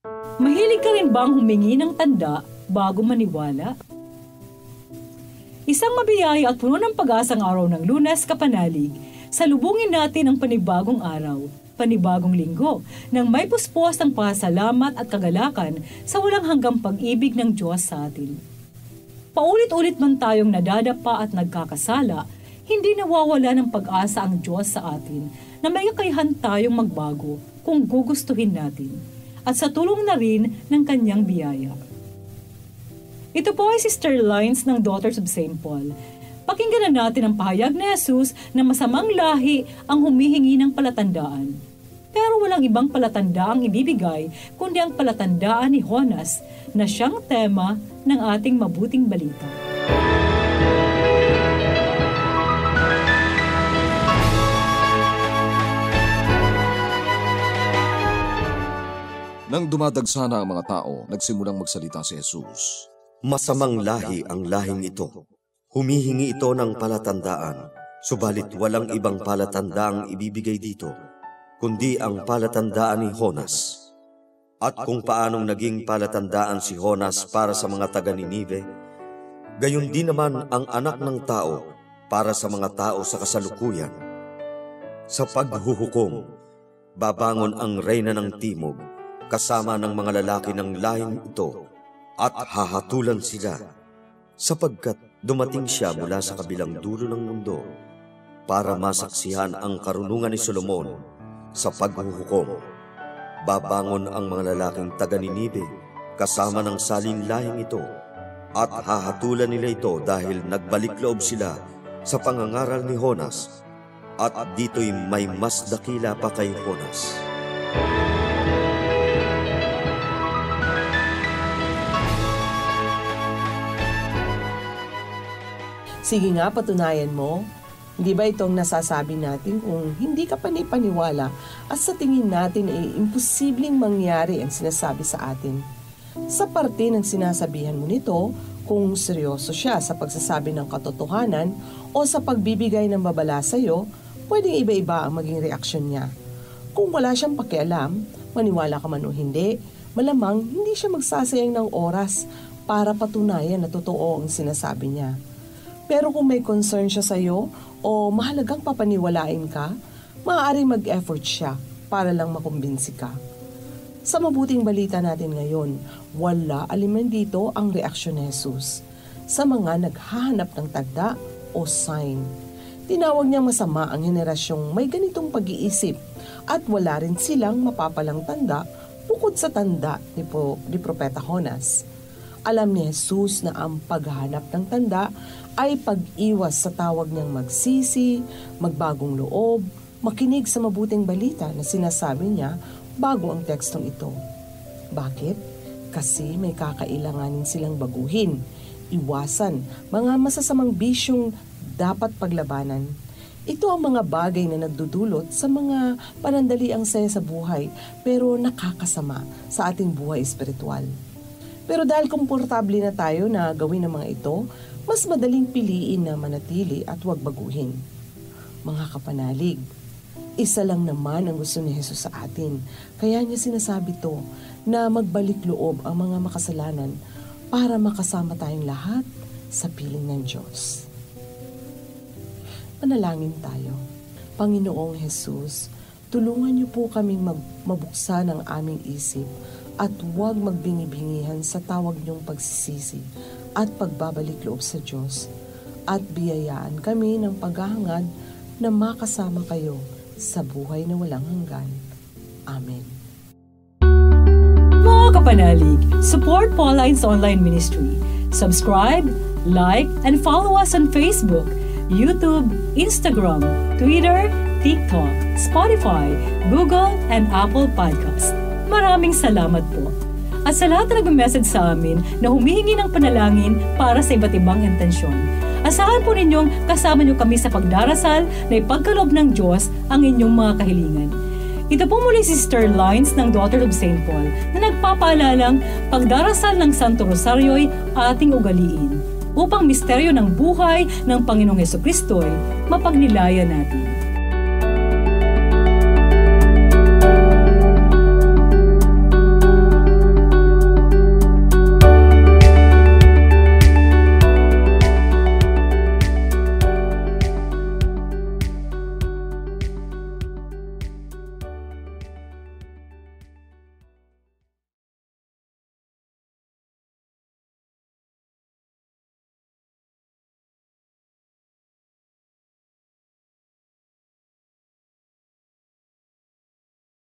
Mahilig ka rin bang humingi ng tanda bago maniwala? Isang mabiyaya at puno ng pag-asang araw ng Lunes, kapanalig, salubungin natin ang panibagong araw, panibagong linggo, nang may puspos ng pasalamat at kagalakan sa walang hanggang pag-ibig ng Diyos sa atin. Paulit-ulit man tayong nadadapa at nagkakasala, hindi nawawala ng pag-asa ang Diyos sa atin na may kakayahan tayong magbago kung gugustuhin natin, at sa tulong na rin ng kanyang biyaya. Ito po ay Sister Lines ng Daughters of St. Paul. Pakinggan na natin ang pahayag ni Jesus na masamang lahi ang humihingi ng palatandaan. Pero walang ibang palatandaang ibibigay kundi ang palatandaan ni Jonas na siyang tema ng ating mabuting balita. Nang dumadagsa na ang mga tao, nagsimulang magsalita si Jesus. Masamang lahi ang lahing ito. Humihingi ito ng palatandaan, subalit walang ibang palatandaang ibibigay dito, kundi ang palatandaan ni Jonas. At kung paanong naging palatandaan si Jonas para sa mga taga-Ninive, gayon din naman ang anak ng tao para sa mga tao sa kasalukuyan. Sa paghuhukom, babangon ang reyna ng timog kasama ng mga lalaki ng lahing ito at hahatulan sila, sapagkat dumating siya mula sa kabilang dulo ng mundo para masaksihan ang karunungan ni Solomon sa paghuhukom. Babangon ang mga lalaking taga-Ninive kasama ng salin lahing ito at hahatulan nila ito dahil nagbalik loob sila sa pangangaral ni Jonas, at dito'y may mas dakila pa kay Jonas. Sige nga, patunayan mo. Hindi ba itong nasasabi natin kung hindi ka panipaniwala at sa tingin natin ay imposibleng mangyari ang sinasabi sa atin? Sa parte ng sinasabihan mo nito, kung seryoso siya sa pagsasabi ng katotohanan o sa pagbibigay ng babala sa iyo, pwedeng iba-iba ang maging reaksyon niya. Kung wala siyang pakialam, maniwala ka man o hindi, malamang hindi siya magsasayang ng oras para patunayan na totoo ang sinasabi niya. Pero kung may concern siya sa iyo o mahalagang papaniwalain ka, maaaring mag-effort siya para lang makumbinsi ka. Sa mabuting balita natin ngayon, wala aliman dito ang reaksyon ni Jesus sa mga naghahanap ng tanda o sign. Tinawag niya masama ang henerasyong may ganitong pag-iisip at wala rin silang mapapalang tanda bukod sa tanda ni Propeta Jonas. Alam ni Jesus na ang paghahanap ng tanda ay pag-iwas sa tawag niyang magsisi, magbagong loob, makinig sa mabuting balita na sinasabi niya bago ang tekstong ito. Bakit? Kasi may kakailanganin silang baguhin, iwasan, mga masasamang bisyong dapat paglabanan. Ito ang mga bagay na nagdudulot sa mga panandaliang saya sa buhay pero nakakasama sa ating buhay espiritual. Pero dahil komportable na tayo na gawin ang mga ito, mas madaling piliin na manatili at huwag baguhin. Mga kapanalig, isa lang naman ang gusto ni Jesus sa atin. Kaya niya sinasabi to na magbalik loob ang mga makasalanan para makasama tayong lahat sa piling ng Diyos. Manalangin tayo. Panginoong Jesus, tulungan niyo po kaming mabuksan ang aming isip at huwag magbingi-bingihan sa tawag niyong pagsisisi at pagbabalik loob sa Diyos, at biyayaan kami ng paghahangad na makasama kayo sa buhay na walang hanggan. Amen. Mga kapanalig, support Pauline's online ministry. Subscribe, like, and follow us on Facebook, YouTube, Instagram, Twitter, TikTok, Spotify, Google, and Apple Podcast. Maraming salamat po. At sa lahat na nag-message sa amin na humihingi ng panalangin para sa iba't ibang intensyon, asahan po ninyong kasama niyo kami sa pagdarasal na ipagkaloob ng Diyos ang inyong mga kahilingan. Ito po muli si Sister Lines ng Daughters of St. Paul na nagpapaalalang pagdarasal ng Santo Rosario'y ating ugaliin upang misteryo ng buhay ng Panginoong Hesukristo'y mapagnilayan natin.